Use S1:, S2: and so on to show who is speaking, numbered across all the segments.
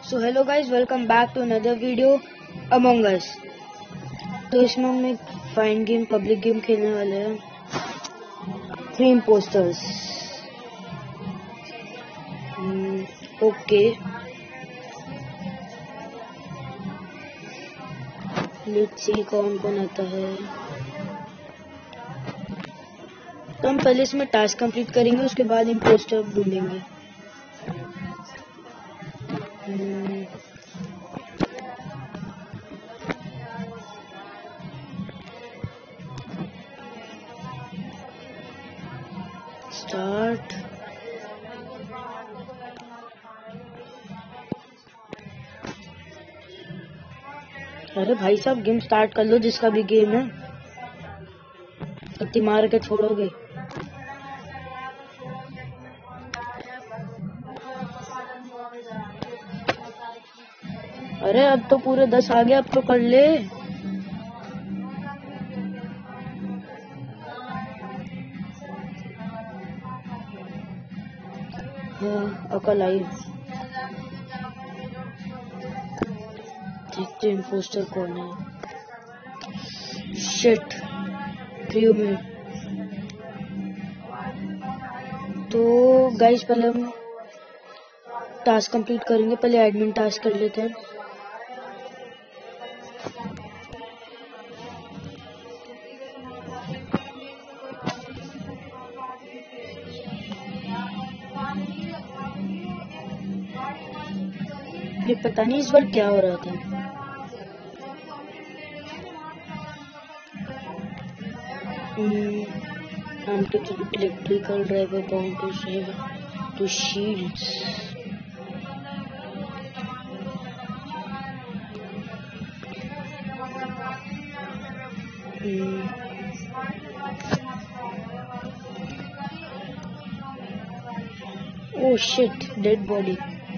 S1: So hello guys, welcome back to another video among us. तो इसमें हम एक फाइन गेम पब्लिक गेम खेलने वाले हैं। 3 इम्पोस्टर्स। ओके, लेट्स सी कौन कौन आता है। तो हम पहले इसमें टास्क कंप्लीट करेंगे, उसके बाद इम्पोस्टर ढूंढेंगे। स्टार्ट। अरे भाई साहब, गेम स्टार्ट कर लो, जिसका भी गेम है। इतनी मार के छोड़ोगे? अरे अब तो पूरे 10 आ गए, अब तो कर ले। हाँ, अकल आई। देखते हैं इम्पोस्टर कौन है। Shit, 3 minute. तो गाइस, पहले हम टास्क कंप्लीट करेंगे। पहले एडमिन टास्क कर लेते हैं। ये पता नहीं इस बार क्या हो रहा था। I'm to electrical driver bound to save to shields. Oh shit, dead body.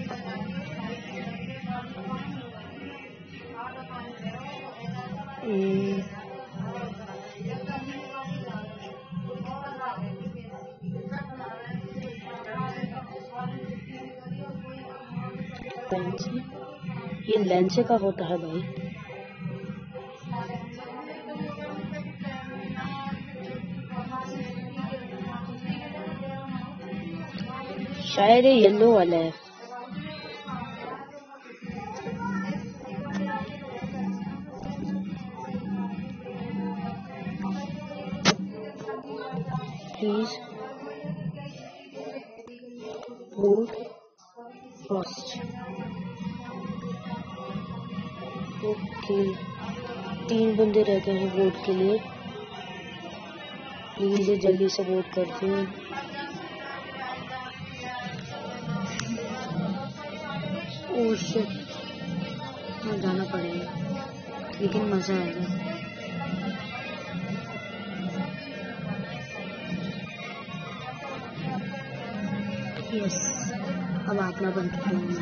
S1: ये लेंस का होता है भाई। शायद ये येलो वाला है। Please vote first. ओके, 3 बंदे रह गए हैं वोट के लिए। प्लीज जल्दी से वोट कर दो। ओह शिट, हाँ जाना पड़ेगा, लेकिन मजा आएगा। यस, अब अपना बन चुका हूँ।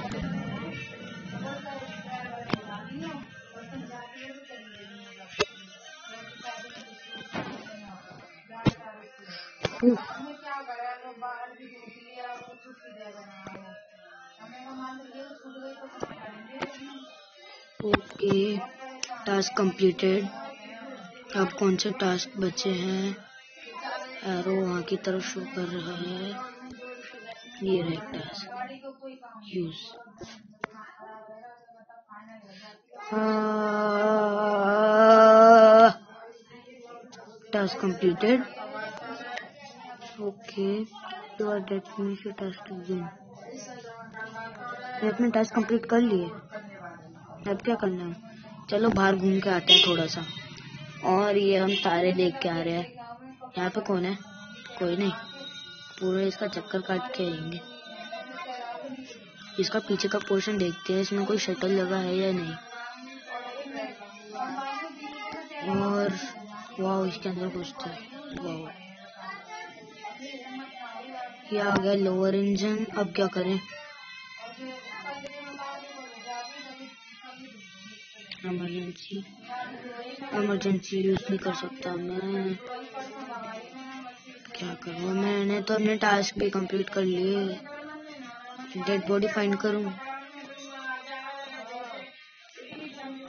S1: Okay, task completed. अब कौन से टास्क बचे हैं? एरो वहाँ की तरफ शो कर रहा है। ये रहा task use. Task completed. Okay, you are dead finish your task again. मैं अपने टास्क कंप्लीट कर लिए। अब क्या करना है? चलो बाहर घूम के आते हैं थोड़ा सा। और ये हम तारे देख के आ रहे हैं। यहाँ पे कौन है? कोई नहीं, पूरा इसका चक्कर काट के आएंगे। इसका पीछे का पोर्शन देखते हैं, इसमें कोई शटल लगा है या नहीं। और वाह, इसके अंदर कुछ था। वाह, ये आ गया लोअर इंजन। अब क्या करें? इमरजेंसी यूज नहीं कर सकता मैं। क्या करूँ? मैंने तो अपने टास्क भी कंप्लीट कर लिए। डेड बॉडी फाइंड करूँ?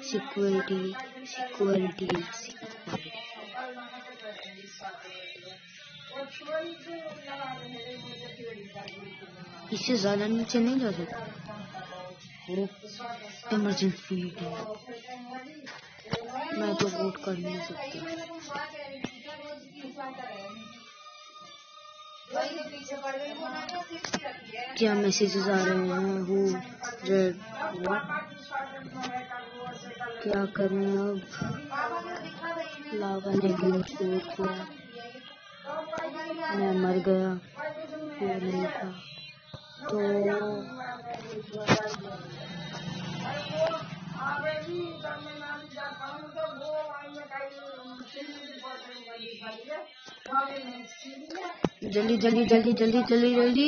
S1: सिक्योरिटी सिक्योरिटी इससे ज्यादा नीचे नहीं जा सकता। इमरजेंसी मीटिंग, मैं तो वोट कर नहीं सकती। क्या मैसेजेस आ रहे हैं? हु रेड क्या करें अब? लावा ने ग्लिच तोड़ दिया, मैं मर गया, वो नहीं था तो जल्दी जल्दी जल्दी जल्दी जल्दी जल्दी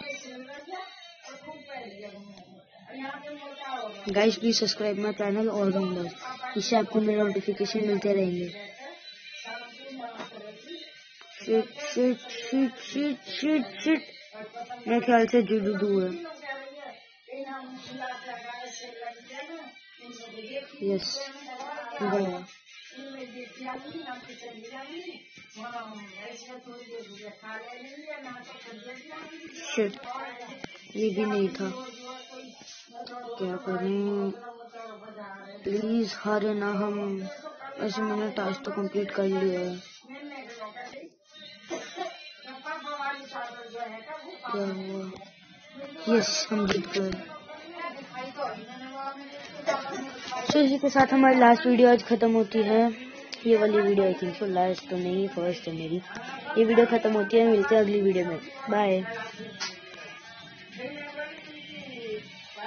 S1: guys, please subscribe my channel और गाइस, इससे आपको मेरे नोटिफिकेशन मिलते रहेंगे। Shit shit shit shit shit shit, मेरे ख्याल से जुडू है। यस गया। शिट, ये भी नहीं था। क्या करें? प्लीज हारे ना हम। ऐसे मैंने टास्क तो कंप्लीट कर लिया है। क्या हुआ? यस, हम जीत गए। तो इसी के साथ हमारी लास्ट वीडियो आज खत्म होती है। ये वाली video I think so last तो नहीं, फर्स्ट है मेरी। ये वीडियो खत्म होती है, मिलते हैं अगली वीडियो में। बाय।